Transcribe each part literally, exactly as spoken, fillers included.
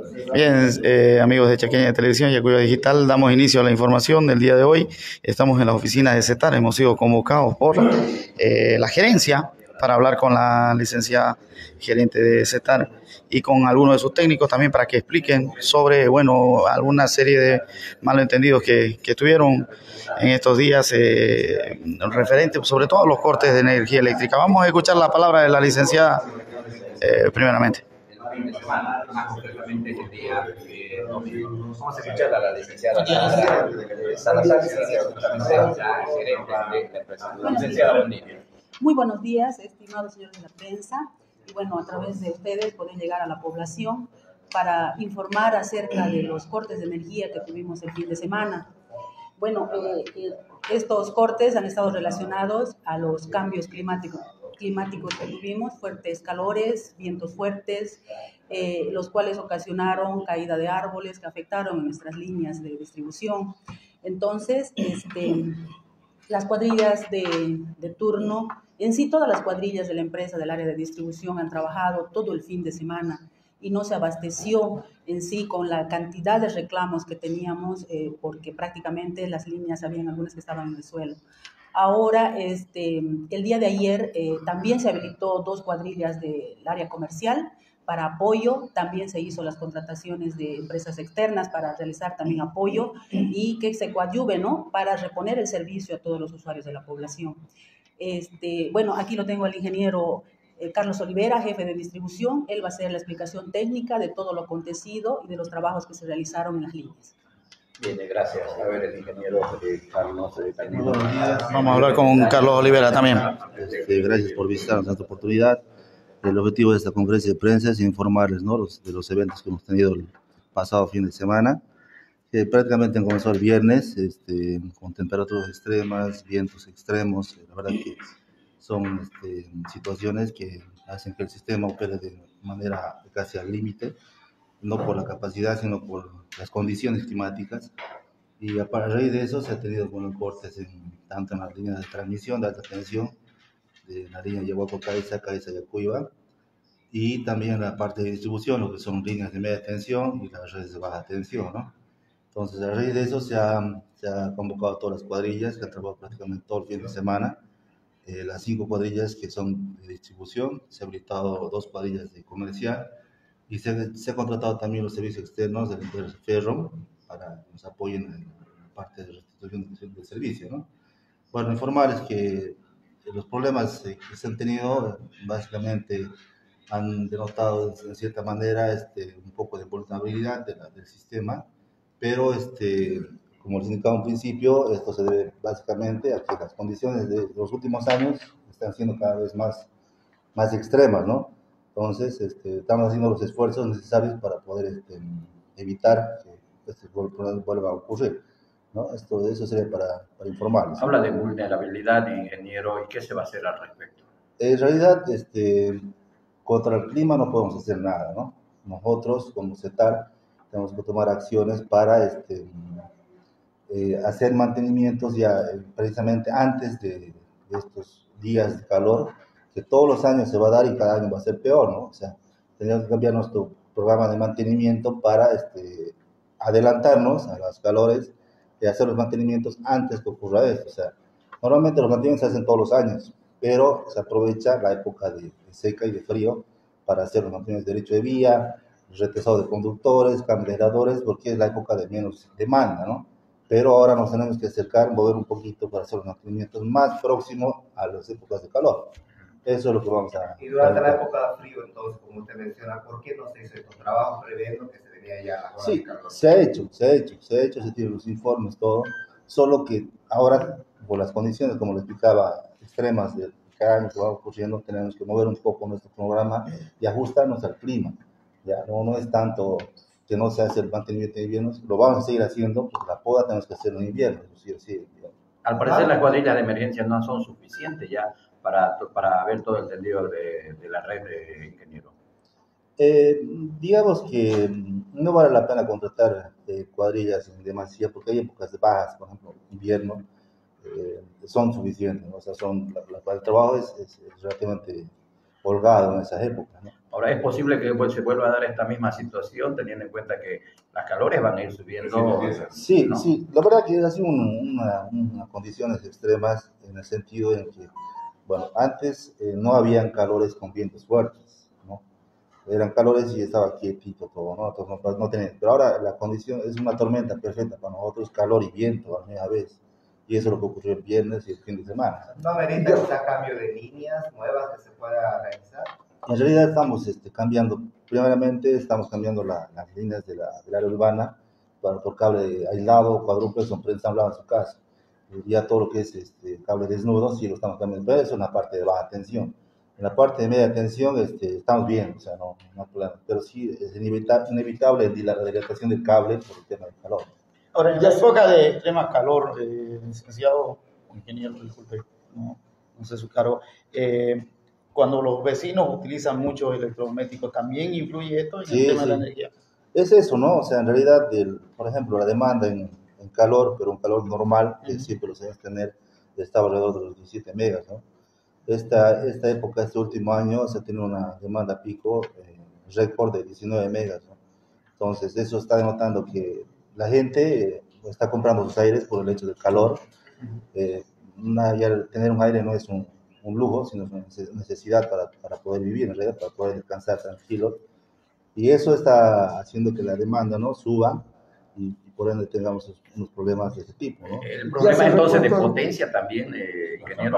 Bien, eh, amigos de Chaqueña de Televisión y Acuyo Digital, damos inicio a la información del día de hoy. Estamos en la oficina de CETAR, hemos sido convocados por eh, la gerencia para hablar con la licenciada gerente de CETAR y con algunos de sus técnicos también para que expliquen sobre, bueno, alguna serie de malentendidos que, que tuvieron en estos días eh, referentes sobre todo a los cortes de energía eléctrica. Vamos a escuchar la palabra de la licenciada eh, primeramente. El fin de semana, más concretamente el día eh, domingo. Vamos a escuchar a la licenciada Sandra eh, Salazar, que es justamente la gerente de esta empresa. Licenciada, buen día. Muy buenos días, estimados señores de la prensa. Y bueno, a través de ustedes pueden llegar a la población para informar acerca de los cortes de energía que tuvimos el fin de semana. Bueno, eh, eh, estos cortes han estado relacionados a los cambios climáticos, climáticos que tuvimos, fuertes calores, vientos fuertes, eh, los cuales ocasionaron caída de árboles que afectaron nuestras líneas de distribución. Entonces, este, las cuadrillas de, de turno, en sí todas las cuadrillas de la empresa del área de distribución han trabajado todo el fin de semana y no se abasteció en sí con la cantidad de reclamos que teníamos, eh, porque prácticamente las líneas, habían algunas que estaban en el suelo. Ahora, este, el día de ayer, eh, también se habilitó dos cuadrillas del área comercial para apoyo, también se hizo las contrataciones de empresas externas para realizar también apoyo y que se coadyuve, ¿no?, para reponer el servicio a todos los usuarios de la población. Este, bueno, aquí lo tengo al ingeniero eh, Carlos Olivera, jefe de distribución. Él va a hacer la explicación técnica de todo lo acontecido y de los trabajos que se realizaron en las líneas. Bien, gracias. A ver, el ingeniero eh, Carlos eh, también. Vamos a hablar con Carlos Olivera también. Este, gracias por visitarnos en esta oportunidad. El objetivo de esta conferencia de prensa es informarles, ¿no?, los, de los eventos que hemos tenido el pasado fin de semana, que prácticamente han comenzado el viernes, este, con temperaturas extremas, vientos extremos. La verdad que son este, situaciones que hacen que el sistema opere de manera casi al límite, no por la capacidad, sino por las condiciones climáticas. Y a raíz de eso se ha tenido bueno, cortes en, tanto en las líneas de transmisión de alta tensión, de la línea Yehuaco-Caiza, Caiza-Yacuiba, y también la parte de distribución, lo que son líneas de media tensión y las redes de baja tensión, ¿no? Entonces, a raíz de eso se ha, se ha convocado a todas las cuadrillas que han trabajado prácticamente todo el fin de semana. Eh, las cinco cuadrillas que son de distribución, se han habilitado dos cuadrillas de comercial y se, se ha contratado también los servicios externos del, del Ferro para que nos apoyen en la parte de restitución del servicio, ¿no? Bueno, informarles que los problemas que se han tenido básicamente han denotado en cierta manera este, un poco de vulnerabilidad de la, del sistema, pero este, como les indicaba en principio, esto se debe básicamente a que las condiciones de los últimos años están siendo cada vez más, más extremas, ¿no? Entonces, este, estamos haciendo los esfuerzos necesarios para poder este, evitar que este problema vuelva a ocurrir, ¿no? Esto, eso sería para, para informarles. Habla de vulnerabilidad, ingeniero, ¿y qué se va a hacer al respecto? En realidad, este, contra el clima no podemos hacer nada, ¿no? Nosotros, como CETAR, tenemos que tomar acciones para este, eh, hacer mantenimientos ya eh, precisamente antes de, de estos días de calor, que todos los años se va a dar y cada año va a ser peor, ¿no? O sea, tenemos que cambiar nuestro programa de mantenimiento para este, adelantarnos a los calores y hacer los mantenimientos antes que ocurra esto. O sea, normalmente los mantenimientos se hacen todos los años, pero se aprovecha la época de, de seca y de frío para hacer los mantenimientos de derecho de vía, retesado de conductores, cambio de aeradores, porque es la época de menos demanda, ¿no? Pero ahora nos tenemos que acercar, mover un poquito para hacer los mantenimientos más próximos a las épocas de calor. Eso es lo que vamos a... Y durante la época de frío, entonces, como usted menciona, ¿por qué no se hizo estos trabajos previendo que se venía ya la sí, de calor? Sí, se ha hecho, se ha hecho, se ha hecho, se tienen los informes, todo, solo que ahora, por las condiciones, como le explicaba, extremas de cada año que va ocurriendo, tenemos que mover un poco nuestro programa y ajustarnos al clima. Ya no, no es tanto que no se hace el mantenimiento de invierno, lo vamos a seguir haciendo, porque la poda tenemos que hacerlo en invierno. Sí, sí, al parecer, las cuadrillas de emergencia no son suficientes ya para, para ver todo el tendido de, de la red de ingeniero. Eh, digamos que no vale la pena contratar eh, cuadrillas en demasía, porque hay épocas de bajas, por ejemplo, invierno, eh, son suficientes, ¿no? O sea, son, la, la, el trabajo es, es, es relativamente holgado en esas épocas, ¿no? Ahora, ¿es posible que pues, se vuelva a dar esta misma situación, teniendo en cuenta que las calores van a ir subiendo? Sí, ¿no? sí, la verdad que es así un, una, unas condiciones extremas en el sentido en que, bueno, antes eh, no habían calores con vientos fuertes, ¿no? Eran calores y estaba quietito todo, ¿no? Entonces no, no tenía, pero ahora la condición es una tormenta perfecta para nosotros, calor y viento a la misma vez. Y eso es lo que ocurrió el viernes y el fin de semana. ¿No amerita quizá cambio de líneas nuevas que se pueda realizar? En realidad estamos este, cambiando, primeramente estamos cambiando la, las líneas de la, del área urbana para por cable aislado, cuádruple, son preensamblados en su casa. Y ya todo lo que es este, cable desnudo, sí lo estamos cambiando, pero eso es una parte de baja tensión. En la parte de media tensión este, estamos bien, o sea, no, no hay problema, pero sí es inevitable, inevitable la dilatación del cable por el tema del calor. Ahora, en la época de extrema calor, eh, licenciado, ingeniero, disculpe, no, no sé su cargo, eh, cuando los vecinos utilizan muchos electrodomésticos, ¿también influye esto en Sí, el tema sí. de la energía? Es eso, ¿no? O sea, en realidad, el, por ejemplo, la demanda en, en calor, pero un calor normal, que Uh-huh. siempre lo sabemos tener, estaba alrededor de los diecisiete megas, ¿no? Esta, esta época, este último año, se tiene una demanda pico, eh, récord de diecinueve megas, ¿no? Entonces, eso está denotando que la gente eh, está comprando sus aires por el hecho del calor. Eh, una, ya tener un aire no es un, un lujo, sino es una necesidad para, para poder vivir, en realidad, para poder descansar tranquilo. Y eso está haciendo que la demanda, ¿no?, suba y, y por ende tengamos unos problemas de ese tipo, ¿no? El problema entonces de potencia también, eh, ingeniero.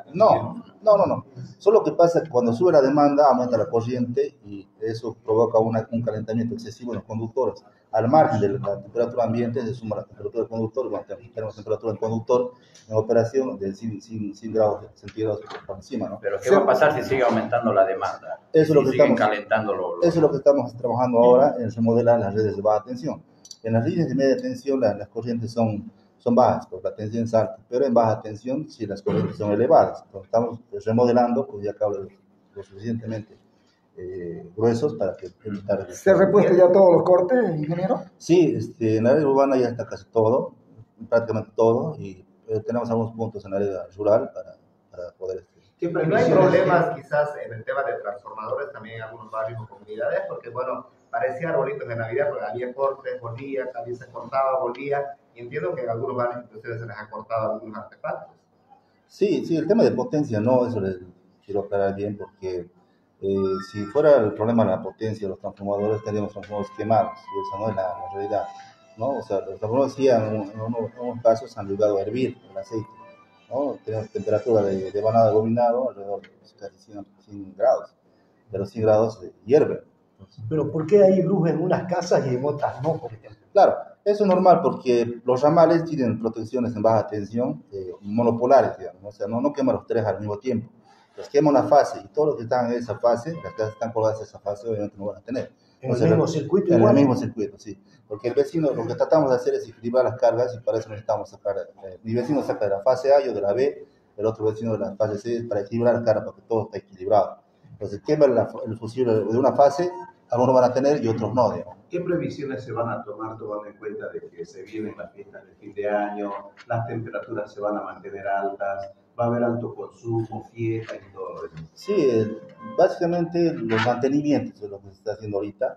No, no, no, no. Solo que pasa que cuando sube la demanda aumenta la corriente y eso provoca una, un calentamiento excesivo en los conductores. Al margen de la temperatura ambiente se suma la temperatura del conductor, bueno, tenemos temperatura del conductor en operación de cien, cien, cien grados centígrados por encima, ¿no? Pero ¿qué va a pasar si sigue aumentando la demanda? Eso es lo si que siguen estamos, calentando los... eso es lo que estamos trabajando ahora en remodelar las redes de baja tensión. En las líneas de media tensión la, las corrientes son, son bajas, porque la tensión es alta, pero en baja tensión sí las corrientes son elevadas. Entonces estamos remodelando con ya cables lo suficientemente eh, gruesos para que evitar... ¿Se ha repuesto ya todos los cortes, ingeniero? Sí, este, en la área urbana ya está casi todo, prácticamente todo, y eh, tenemos algunos puntos en la área rural para, para poder... Este, Siempre no hay problemas quizás en el tema de transformadores también en algunos barrios o comunidades, porque bueno, parecía arbolitos de Navidad, porque había cortes, volvía, también se cortaba, volvía, y entiendo que en algunos barrios inclusive se les ha cortado algunos artefactos. Sí, sí, el tema de potencia no, eso les quiero aclarar bien, porque eh, si fuera el problema de la potencia de los transformadores, tendríamos transformadores quemados, y eso no es la, la realidad, ¿no? O sea, los transformadores sí, en, en, unos, en unos casos han llegado a hervir el aceite, ¿no? Tenemos temperatura de, de vanado de bobinado alrededor de casi cien, cien grados, pero cien grados de hierve. Pero ¿por qué hay luz en unas casas y en otras no, por ejemplo? Claro, eso es normal porque los ramales tienen protecciones en baja tensión eh, monopolares, digamos, o sea, no, no queman los tres al mismo tiempo, los quema una fase y todos los que están en esa fase, las casas están colgadas en esa fase, obviamente no van a tener. En o sea, el mismo circuito En igual. el mismo circuito, sí. Porque el vecino, lo que tratamos de hacer es equilibrar las cargas y para eso necesitamos sacar, eh, mi vecino saca de la fase A, yo de la B, el otro vecino de la fase C, para equilibrar las cargas, para que todo esté equilibrado. Entonces, quema la, el fusible de una fase, algunos van a tener y otros no, digamos. ¿Qué previsiones se van a tomar tomando en cuenta de que se vienen las fiestas de fin de año, las temperaturas se van a mantener altas, va a haber alto consumo, fiesta y todo eso? Sí, eh, básicamente los mantenimientos es lo que se está haciendo ahorita,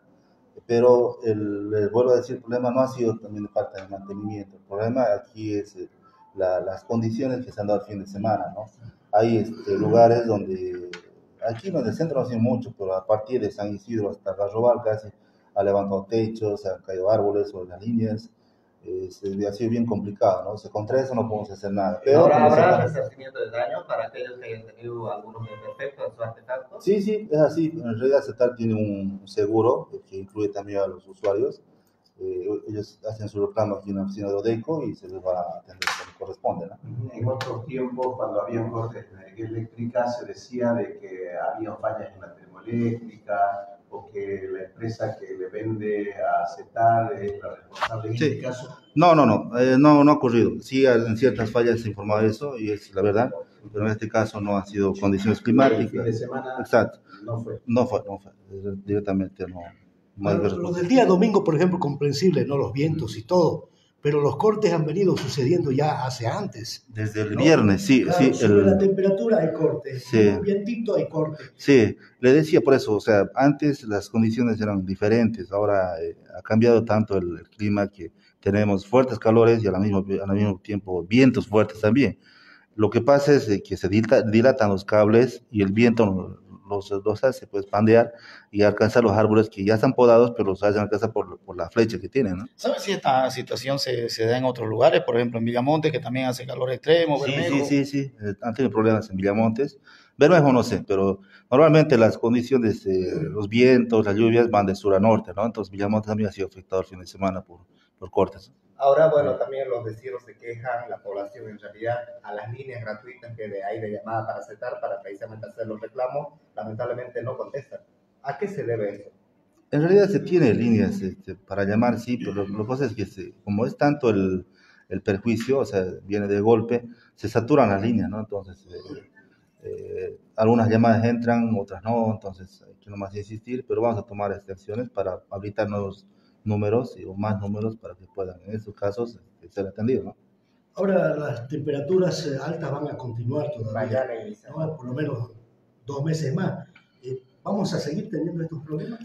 pero el, les vuelvo a decir, el problema no ha sido también de falta de mantenimiento, el problema aquí es eh, la, las condiciones que se han dado el fin de semana, ¿no? Hay este, lugares donde, aquí en el centro no ha sido mucho, pero a partir de San Isidro hasta Garrobal casi ha levantado techos, se han caído árboles sobre las líneas, eh, se, ha sido bien complicado, ¿no? O sea, contra eso no podemos hacer nada. Pero ¿Ahora habrá se... resarcimiento de daños para aquellos que hayan tenido algunos desperfectos en sus artefactos? Sí, sí, es así. En realidad CETAR tiene un seguro que incluye también a los usuarios. Eh, ellos hacen su reclamo aquí en la oficina de ODECO y se les va a atender como corresponde, ¿no? En otros tiempos, cuando habían cortes de energía eléctrica, se decía de que había fallas en la termoeléctrica o que la empresa que le vende a CETAR es la responsable en Sí. este caso. No, no, no, eh, no, no ha ocurrido. Sí, en ciertas fallas se informaba de eso y es la verdad, pero en este caso no han sido condiciones El fin climáticas. de semana Exacto. no fue. No fue, no fue. Directamente no. no hay Bueno, lo respuesta. del día domingo, por ejemplo, comprensible, ¿no? Los vientos y todo. pero los cortes han venido sucediendo ya hace antes. Desde el ¿no? viernes, sí. Claro, sí sobre el, la temperatura hay cortes, sí. un vientito hay cortes. Sí, le decía por eso, o sea, antes las condiciones eran diferentes, ahora eh, ha cambiado tanto el, el clima que tenemos fuertes calores y al mismo, al mismo tiempo vientos fuertes también. Lo que pasa es eh, que se dilata, dilatan los cables y el viento los, los hace pues pandear y alcanzar los árboles que ya están podados, pero los hacen alcanzar por, por la flecha que tienen, ¿no? ¿Sabes si esta situación se, se da en otros lugares? Por ejemplo, en Villamonte, que también hace calor extremo, Sí, Bermejo. sí, sí, sí, eh, han tenido problemas en Villamontes. Bermejo no sé, pero normalmente las condiciones, eh, los vientos, las lluvias van de sur a norte, ¿no? Entonces Villamontes también ha sido afectado el fin de semana por, por cortes. Ahora, bueno, también los vecinos se quejan, la población en realidad, a las líneas gratuitas que de, hay de llamada para CETAR para precisamente hacer los reclamos, lamentablemente no contestan. ¿A qué se debe eso? En realidad se tiene líneas este, para llamar, sí, pero lo, lo que pasa es que se, como es tanto el, el perjuicio, o sea, viene de golpe, se saturan las líneas, ¿no? Entonces, eh, eh, algunas llamadas entran, otras no, entonces hay que nomás insistir, pero vamos a tomar este, acciones para habilitar nuevos números o más números para que puedan en estos casos ser atendidos, ¿no? Ahora las temperaturas eh, altas van a continuar todavía, Mañana inicia. ¿no? Por lo menos dos meses más. Eh, ¿Vamos a seguir teniendo estos problemas?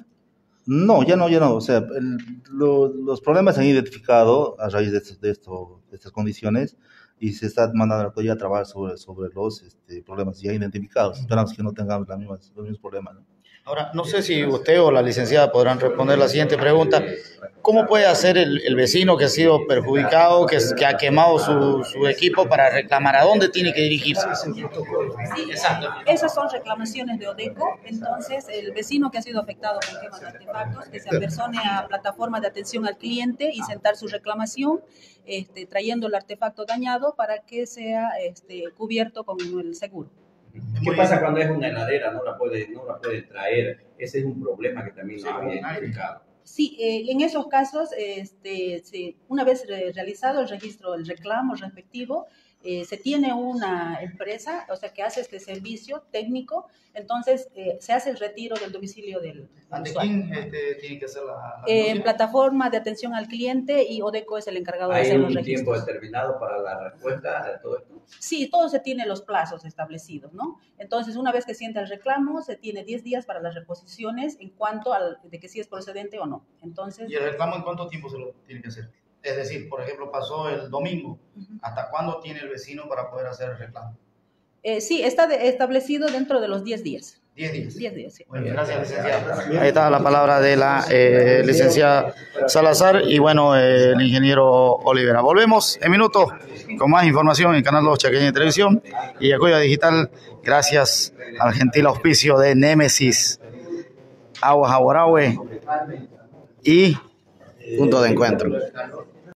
No, ya no, ya no. O sea, el, lo, los problemas se han identificado a raíz de, de, esto, de estas condiciones y se está mandando ya a trabajar sobre, sobre los este, problemas ya identificados. Esperamos que no tengamos las mismas, los mismos problemas, ¿no? Ahora, no sé si usted o la licenciada podrán responder la siguiente pregunta. ¿Cómo puede hacer el, el vecino que ha sido perjudicado, que, que ha quemado su, su equipo para reclamar? ¿A dónde tiene que dirigirse? Sí, exacto. Esas son reclamaciones de ODECO. Entonces, el vecino que ha sido afectado con quema de artefactos, que se apersone a plataforma de atención al cliente y sentar su reclamación, este, trayendo el artefacto dañado para que sea este, cubierto con el seguro. ¿Qué pasa cuando es una heladera? No la puede, no la puede traer. Ese es un problema que también se ha identificado. Sí, eh, en esos casos, este, se, una vez re realizado el registro, el reclamo respectivo, eh, se tiene una empresa, o sea, que hace este servicio técnico, entonces eh, se hace el retiro del domicilio del, del ¿Ante usuario. quién este, tiene que hacer la, la Eh, denuncia? plataforma de atención al cliente y ODECO es el encargado de ¿Hay hacer los un registros. tiempo determinado para la respuesta de todo esto? Sí, todo se tiene los plazos establecidos, ¿no? Entonces, una vez que sienta el reclamo, se tiene diez días para las reposiciones en cuanto al de que si es procedente o no. Entonces, ¿Y el reclamo en cuánto tiempo se lo tiene que hacer? Es decir, por ejemplo, pasó el domingo. uh-huh. ¿Hasta cuándo tiene el vecino para poder hacer el reclamo? eh, sí, está de, establecido dentro de los diez días. Diez días. diez días, sí. Muy bien, gracias, licenciada. Ahí está la palabra de la eh, licenciada Salazar y bueno, eh, el ingeniero Olivera. Volvemos en minutos con más información en Canal dos Chaqueña de Televisión y Yacuya Digital, gracias al gentil auspicio de Némesis, Aguas Aguarahue y Punto de Encuentro.